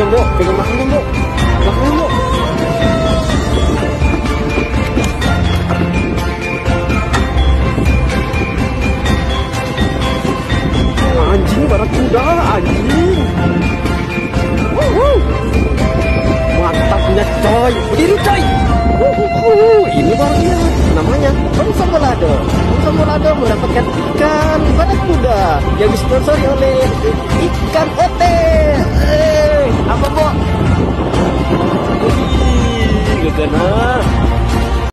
Bu. Pegang makanan, Bu. Makanan, Bu. Anjing, barakuda, anjing. Mantapnya coy, berdiri coy. Ini baru dia, namanya Bangsa Balado. Bangsa Balado mendapatkan ikan barakuda yang disponsori oleh ikan ote. Apa, Bu? Wih, gegana.